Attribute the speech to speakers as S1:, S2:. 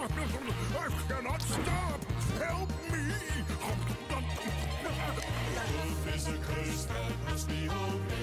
S1: I cannot stop! Help me!
S2: Love is a curse that must be obeyed.